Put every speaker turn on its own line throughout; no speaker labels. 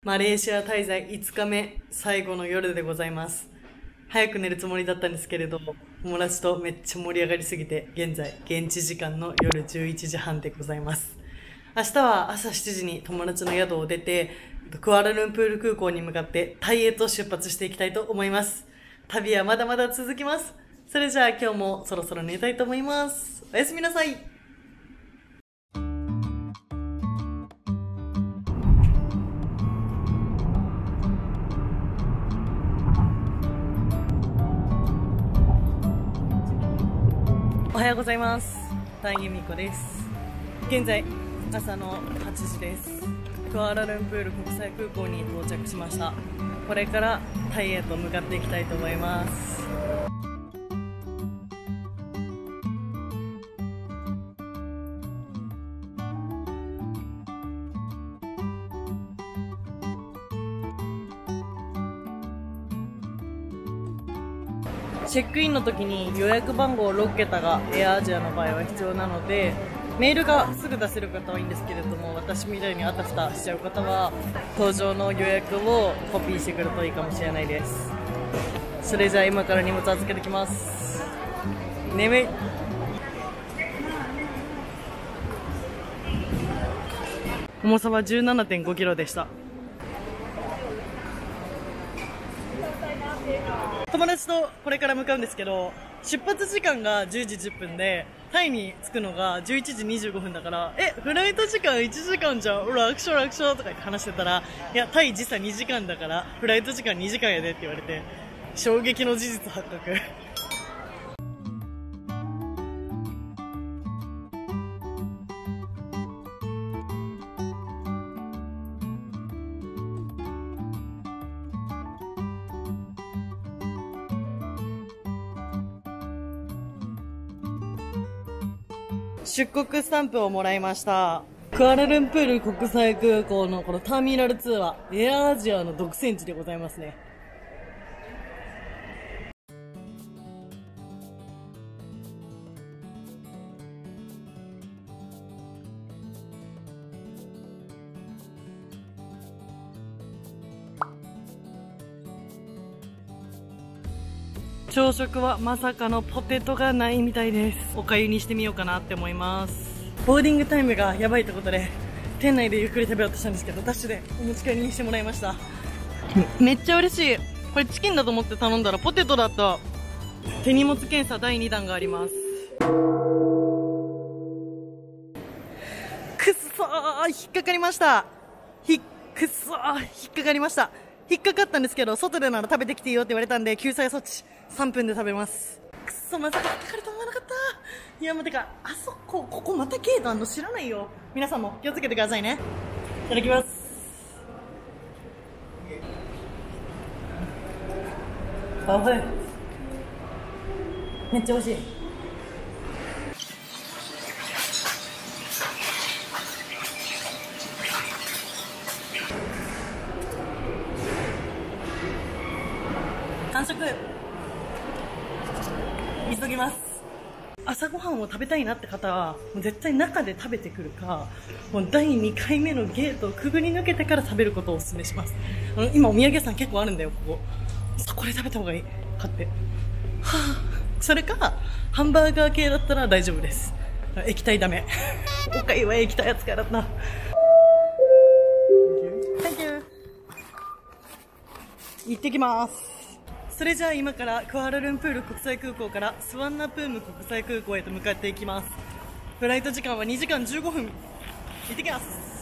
マレーシア滞在5日目、最後の夜でございます。早く寝るつもりだったんですけれど、友達とめっちゃ盛り上がりすぎて、現在、現地時間の夜11時半でございます。明日は朝7時に友達の宿を出て、クアラルンプール空港に向かってタイへと出発していきたいと思います。旅はまだまだ続きます。それじゃあ今日もそろそろ寝たいと思います。おやすみなさい。おはようございます。タイユミコです。現在朝の8時です。クアラルンプール国際空港に到着しました。これからタイへと向かっていきたいと思います。チェックインの時に予約番号6桁がエアアジアの場合は必要なので、メールがすぐ出せる方はいいんですけれども、私みたいにあたふたしちゃう方は搭乗の予約をコピーしてくるといいかもしれないです。それじゃあ今から荷物預けてきます。眠い。重さは 17.5 キロでした。友達とこれから向かうんですけど、出発時間が10時10分でタイに着くのが11時25分だから、フライト時間1時間じゃん、楽勝楽勝とか言って話してたら、いやタイ時差2時間だからフライト時間2時間やでって言われて、衝撃の事実発覚。出国スタンプをもらいました。クアラルンプール国際空港のこのターミナル2はエアアジアの独占地でございますね。朝食はまさかのポテトがないみたいです。お粥にしてみようかなって思います。ボーディングタイムがやばいってことで店内でゆっくり食べようとしたんですけど、ダッシュでお持ち帰りにしてもらいました。めっちゃ嬉しい。これチキンだと思って頼んだらポテトだった。手荷物検査第2弾があります。くっそー、引っかかりました。くっそー、引っかかりました。引っかかったんですけど、外でなら食べてきていいよって言われたんで救済措置3分で食べます。くっそ、まさか引っかかると思わなかった。いやもうてか、あそこ、ここまたゲートあんの知らないよ。皆さんも気をつけてくださいね。いただきます。あ、はい、めっちゃ美味しい。完食。急ぎます。朝ごはんを食べたいなって方はもう絶対中で食べてくるか、もう第2回目のゲートをくぐり抜けてから食べることをお勧めします。今お土産屋さん結構あるんだよ、ここ。そこで食べた方がいい。買って、それかハンバーガー系だったら大丈夫です。液体ダメ。おかゆは液体扱いだった。Thank you。 行ってきます。それじゃあ今からクアラルンプール国際空港からスワンナプーム国際空港へと向かっていきます。フライト時間は2時間15分。行ってきます。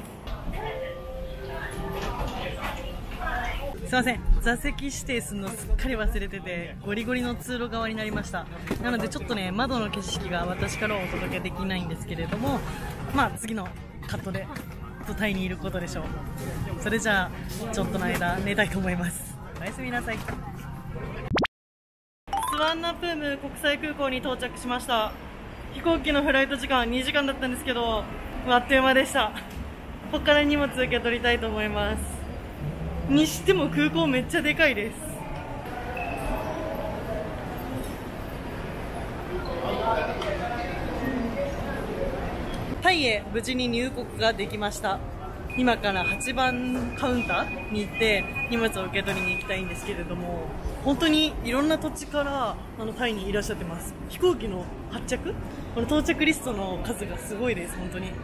すいません、座席指定するのすっかり忘れててゴリゴリの通路側になりました。なのでちょっとね、窓の景色が私からはお届けできないんですけれども、まあ次のカットでタイにいることでしょう。それじゃあちょっとの間寝たいと思います。おやすみなさい。スワンナプーム国際空港に到着しました。飛行機のフライト時間2時間だったんですけど、あっという間でした。ここから荷物受け取りたいと思います。にしても空港めっちゃでかいです。タイへ無事に入国ができました。 今から8番カウンターに行って荷物を受け取りに行きたいんですけれども、本当にいろんな土地からタイにいらっしゃってます。飛行機の発着、この到着リストの数がすごいです。本当に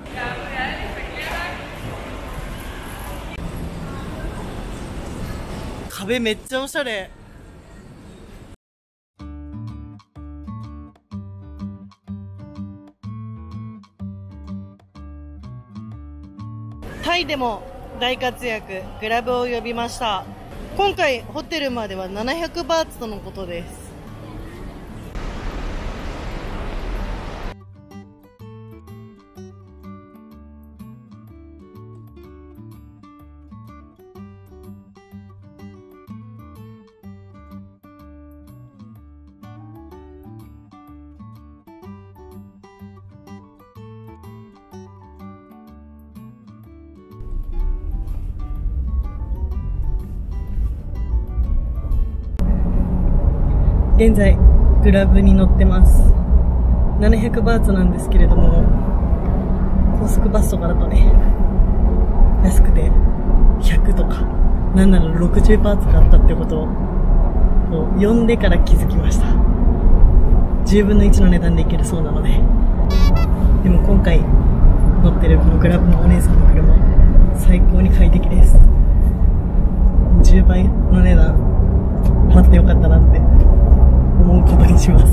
壁めっちゃおしゃれ。タイでも大活躍、グラブを呼びました。今回ホテルまでは700バーツとのことです。現在グラブに乗ってます。700バーツなんですけれども、高速バスとかだとね、安くて100とかなんなら60バーツがあったってことを呼んでから気づきました。10分の1の値段で行けるそうなので。でも今回乗ってるこのグラブのお姉さんの車、最高に快適です。10倍の値段払ってよかったなって思うことにします。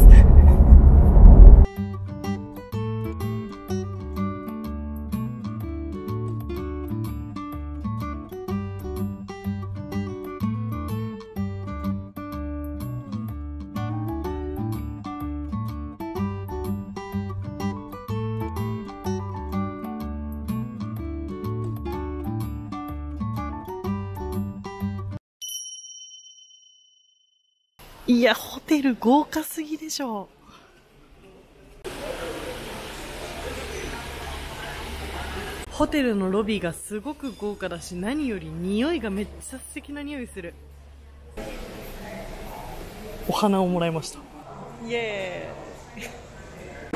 いや、ホテル豪華すぎでしょ。ホテルのロビーがすごく豪華だし、何より匂いがめっちゃ素敵な匂いする。お花をもらいました。イエーイ。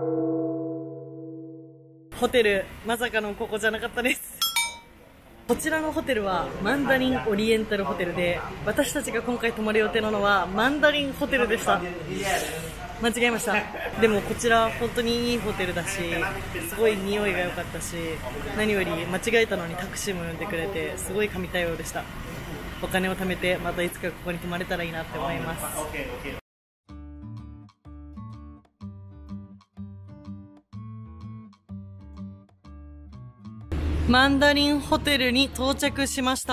ホテル、まさかのここじゃなかったです。こちらのホテルはマンダリンオリエンタルホテルで、私たちが今回泊まる予定なのはマンダリンホテルでした。間違えました。でもこちら本当にいいホテルだし、すごい匂いが良かったし、何より間違えたのにタクシーも呼んでくれて、すごい神対応でした。お金を貯めてまたいつかここに泊まれたらいいなって思います。マンダリンホテルに到着しました。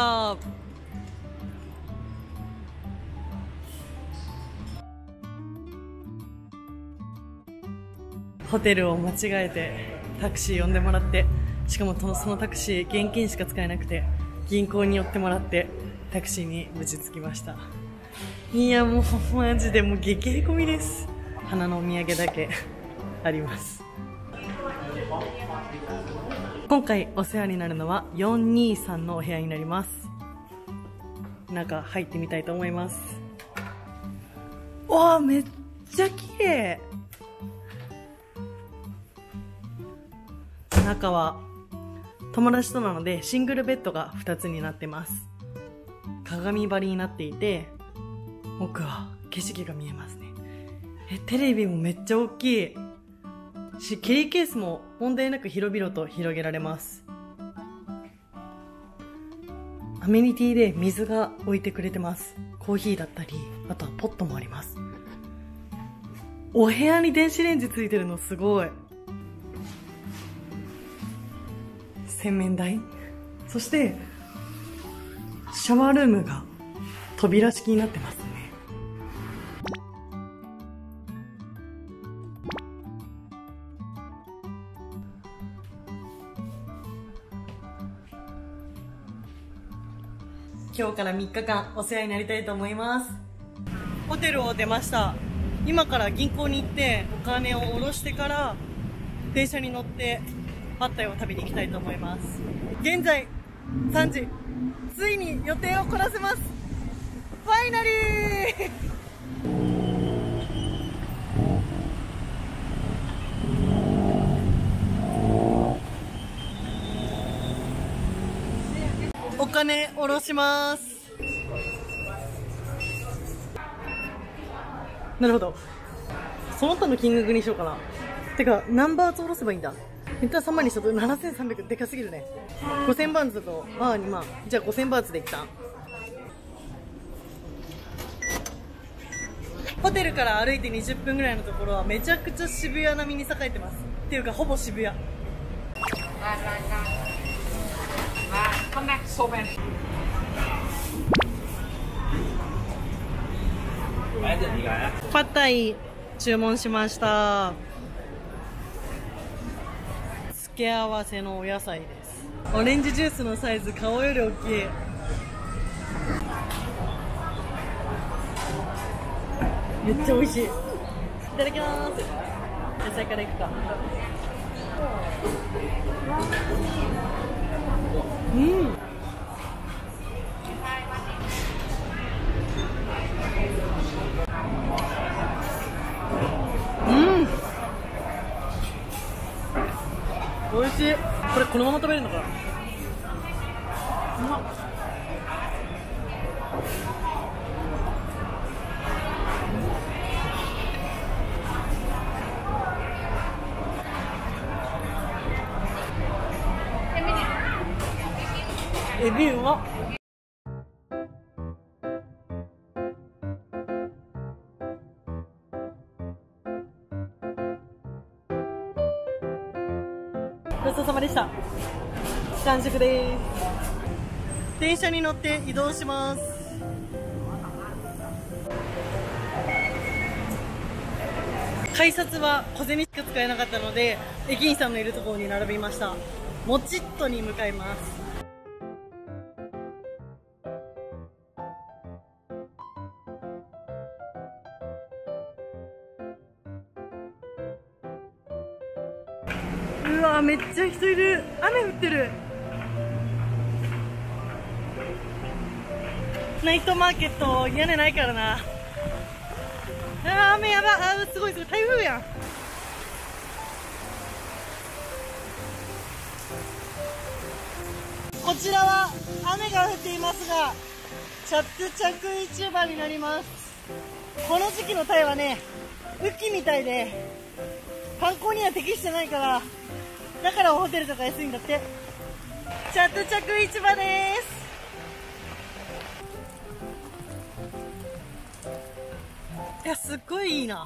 ホテルを間違えてタクシー呼んでもらって、しかもそのタクシー現金しか使えなくて、銀行に寄ってもらってタクシーに無事着きました。いや、もうマジでもう激へこみです。花のお土産だけあります。今回お世話になるのは423のお部屋になります。中入ってみたいと思います。わあ、めっちゃ綺麗。中は友達となのでシングルベッドが2つになってます。鏡張りになっていて、奥は景色が見えますね。テレビもめっちゃ大きいし、キャリーケースも問題なく広々と広げられます。アメニティで水が置いてくれてます。コーヒーだったり、あとはポットもあります。お部屋に電子レンジついてるのすごい。洗面台、そしてシャワールームが扉式になってますね。今日から3日間お世話になりたいと思います。ホテルを出ました。今から銀行に行ってお金を下ろしてから電車に乗ってパッタイを食べに行きたいと思います。現在3時、ついに予定をこなせます。ファイナリー金下ろします。なるほど。その他の金額にしようかな。てか何バーツ下ろせばいいんだ。インター3万にしと7300でかすぎるね。5000バーツだとバー2万。じゃあ5000バーツで一旦。ホテルから歩いて20分ぐらいのところはめちゃくちゃ渋谷並みに栄えてます。っていうかほぼ渋谷。パッタイ注文しました。付け合わせのお野菜です。オレンジジュースのサイズ顔より大きい。めっちゃ美味しい。いただきます。野菜からいくか。うん。美味しい。これこのまま食べるのかな。うまっ。エビうまっ。ごちそうさまでした。完食です。電車に乗って移動します。改札は小銭しか使えなかったので、駅員さんのいるところに並びました。もちっとに向かいます。うわ、めっちゃ人いる。雨降ってる。ナイトマーケット屋根ないからな。雨やば。すごい台風やん。こちらは雨が降っていますが、チャットチャク市場になります。この時期のタイはね、雨季みたいで観光には適してないから、だからホテルとか安いんだって。チャットチャク市場です。いや、すっごいいいな。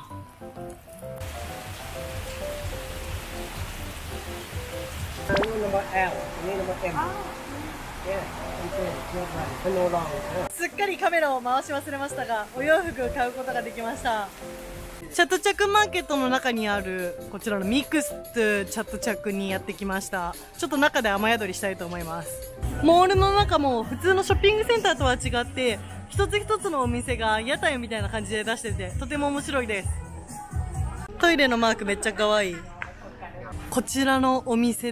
すっかりカメラを回し忘れましたが、お洋服を買うことができました。チャットチャクマーケットの中にあるこちらのミックスチャットチャクにやってきました。ちょっと中で雨宿りしたいと思います。モールの中も普通のショッピングセンターとは違って、一つ一つのお店が屋台みたいな感じで出してて、とても面白いです。トイレのマークめっちゃ可愛い。こちらのお店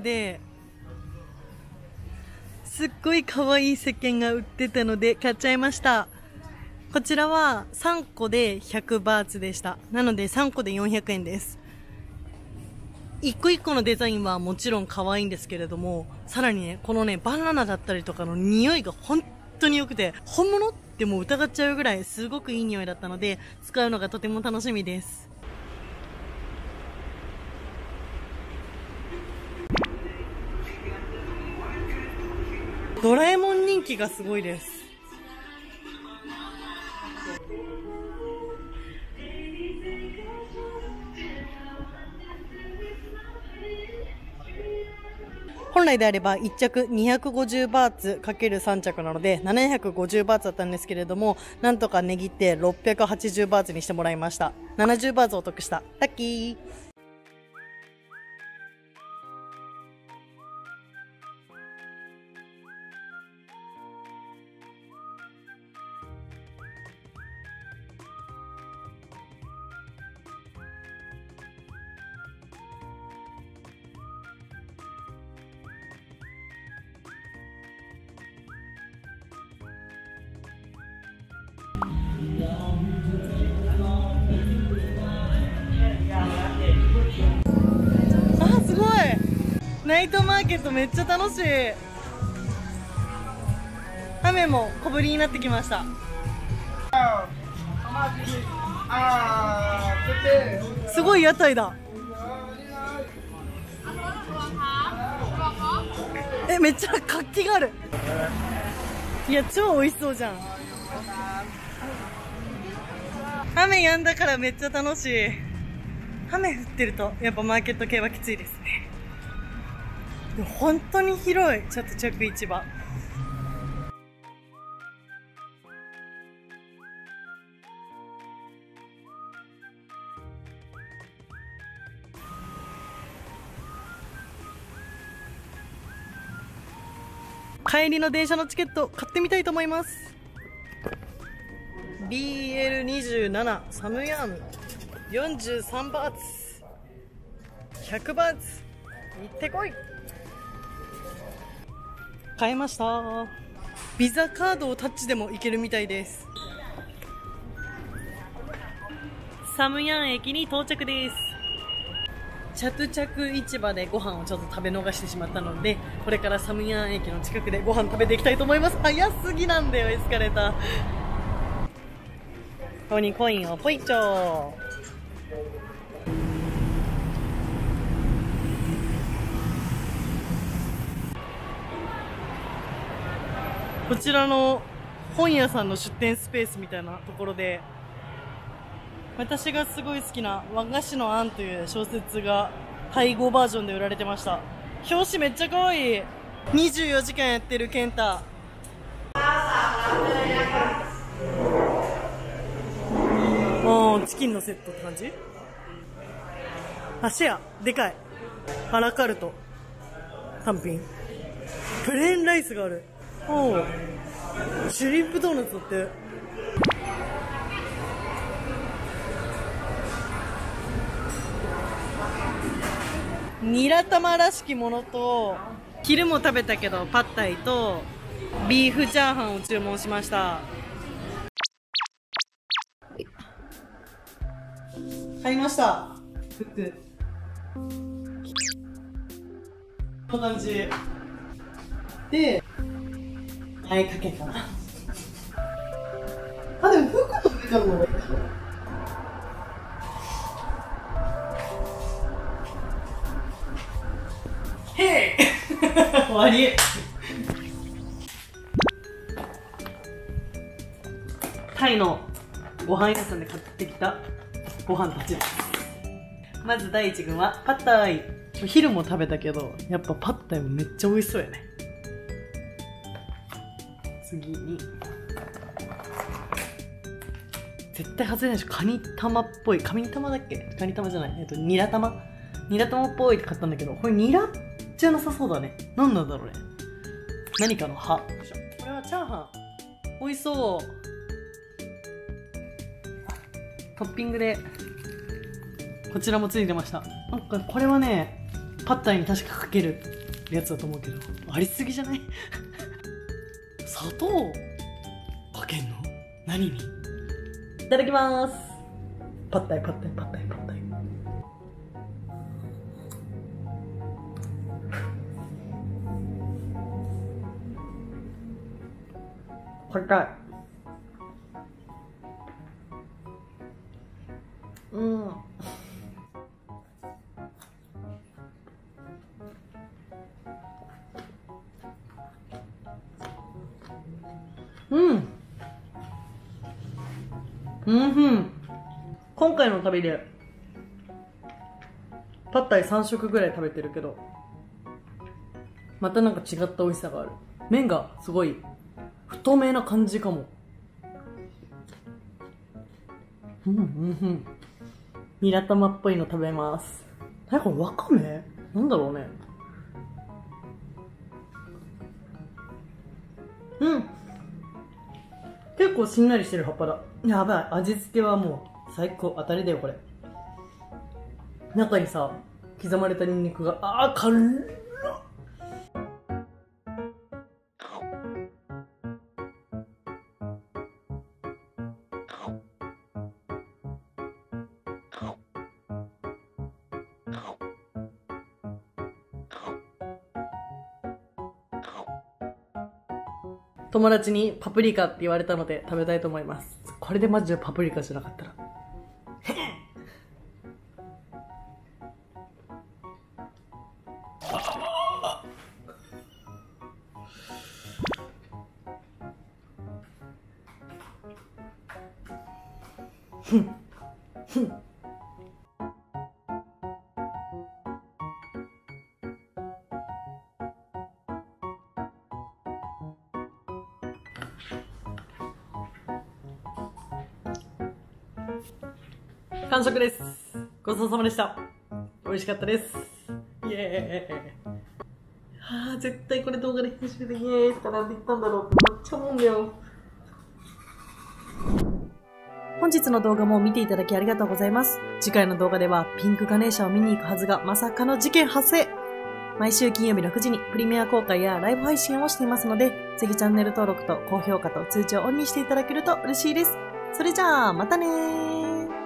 ですっごい可愛い石鹸が売ってたので買っちゃいました。こちらは3個で100バーツでした。なので3個で400円です。一個一個のデザインはもちろん可愛いんですけれども、さらにね、このね、バナナだったりとかの匂いが本当に良くて、本物ってもう疑っちゃうぐらいすごくいい匂いだったので、使うのがとても楽しみです。ドラえもん人気がすごいです。本来であれば1着250バーツ ×3 着なので750バーツだったんですけれども、なんとか値切って680バーツにしてもらいました。70バーツお得した。ラッキー。すごいナイトマーケットめっちゃ楽しい。 雨も小降りになってきました。すごい屋台だ。めっちゃ活気がある。いや、超美味しそうじゃん。雨止んだからめっちゃ楽しい。雨降ってるとやっぱマーケット系はきついですね。でも本当に広い。ちょっと直市場。帰りの電車のチケット買ってみたいと思います。 BL27 サムヤーム43バーツ100バーツ行ってこい。買いました。ビザカードをタッチでも行けるみたいです。サムヤン駅に到着です。チャトゥチャク市場でご飯をちょっと食べ逃してしまったので、これからサムヤン駅の近くでご飯食べていきたいと思います。早すぎなんだよ、エスカレーター。ここにコインをポイチョー。こちらの本屋さんの出店スペースみたいなところで、私がすごい好きな和菓子のアンという小説がタイ語バージョンで売られてました。表紙めっちゃ可愛い。24時間やってるケンタ。チキンのセットって感じ。シェアでかい。アラカルト単品。プレーンライスがある。シュリンプドーナツだって。ニラ玉らしきものと、昼も食べたけどパッタイとビーフチャーハンを注文しました。買いました。服こんな感じで、前かけかな。でも服の上からの方がいいかな。へい終わり。タイのご飯屋さんで買ってきたご飯たちです。まず第一群はパッタイ。昼も食べたけどやっぱパッタイもめっちゃ美味しそうやね。次に絶対外れないでしょ。カニ玉っぽい。カニ玉だっけ。カニ玉じゃない、ニラ玉。ニラ玉っぽいって買ったんだけど、これニラじゃなさそうだね。何なんだろうね。何かの葉。これはチャーハン。美味しそう。トッピングでこちらもついてました。なんかこれはね、パッタイに確かかけるやつだと思うけど、ありすぎじゃない？砂糖かけんの？何に？いただきます。パッタイパッタイパッタイパッタイ。硬い。今回の旅でパッタイ3食ぐらい食べてるけど、またなんか違った美味しさがある。麺がすごい太めな感じかも。ニラ玉っぽいの食べます。これわかめなんだろうね。結構しんなりしてる葉っぱだ。やばい。味付けはもう最高。当たりだよこれ。中にさ刻まれたニンニクが、辛っ。 友達にパプリカって言われたので食べたいと思います。これでマジでパプリカじゃなかったら。完食です。ごちそうさまでした。美味しかったです。イエーイ。絶対これ動画で編集でイエーイとかなんて言ったんだろうってめっちゃ思うんだよ。本日の動画も見ていただきありがとうございます。次回の動画ではピンクカネーションを見に行くはずがまさかの事件発生。毎週金曜日6時にプレミア公開やライブ配信をしていますので、ぜひチャンネル登録と高評価と通知をオンにしていただけると嬉しいです。それじゃあ、またねー。